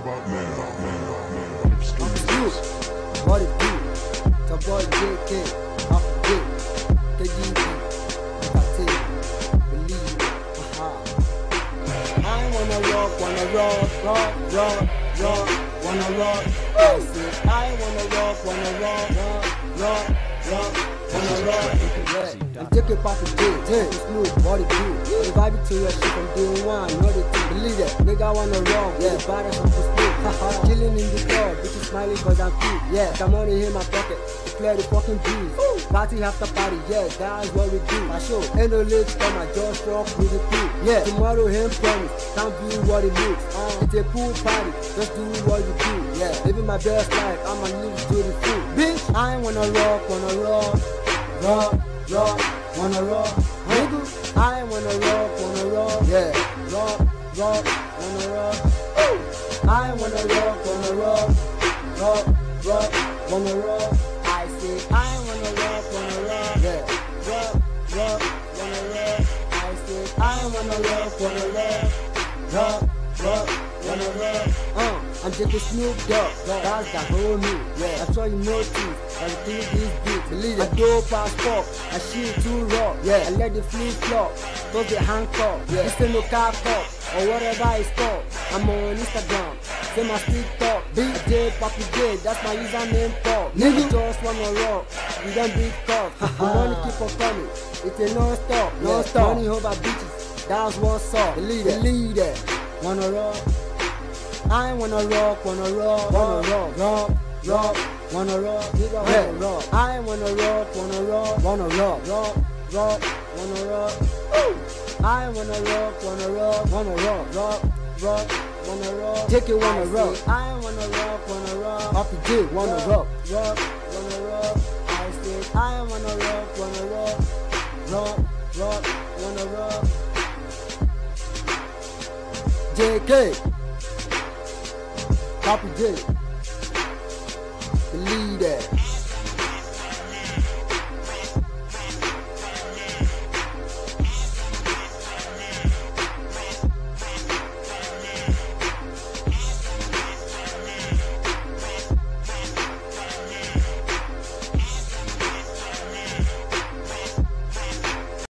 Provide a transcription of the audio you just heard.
Snoop, what it do? It's your boy Jay Kay Pappy Jay, Ikdb, believe it, hahaaa. I wanna rock, wanna rock, wanna rock. I say I wanna rock, wanna rock, wanna rock. I'm Jay Kay Pappy Jay, Snoop, what it do? The vibe to your shit from day one, know the thing, believe it. Nigga wanna rock, yeah, the baddest of the Snoop, haha. Chilling in the club, bitches smiling cause I'm cute, yeah. Got money in my pocket, to clear the fucking breeze. Party after party, yeah, that's what we do. I show, ain't no late come, I just rock with the crew, yeah. Tomorrow him promise, can't be what it looks. It's a pool party, just do what you do, yeah. Living my best life, I'ma live to the full. Bitch, I wanna rock, wanna rock, wanna rock, nigga. I wanna rock, yeah, rock, wanna rock. I wanna rock, wanna rock, wanna rock. I say I wanna rock, yeah, rock, wanna rock. I say I wanna rock, wanna rock. I'm just a Snoop Dogg, that's the whole me. Yeah, I'm sure you know too. I'm doing this beat, believe it. I go past pop, I shit too raw. Yeah, I let the flip flop, go get handcuffed. Yeah, this ain't no car cop or whatever it's called. I'm on Instagram, say my TikTok. Big Jay Pappy Jay, that's my username call. Nigga just wanna rock, we don't big cup. The money keep on coming, it's a non-stop. Money over bitches, that's what's up. Believe it. Wanna rock. I wanna rock, wanna rock, wanna rock, wanna rock, nigga wanna rock. I wanna rock, wanna rock, wanna rock, wanna rock. I wanna rock, wanna rock, wanna rock, wanna rock. Jay Kay wanna rock. I wanna rock, wanna rock. Pappy Jay wanna rock, wanna rock. I say I wanna rock, wanna rock, wanna rock. Jay Kay Pappy Jay, believe that.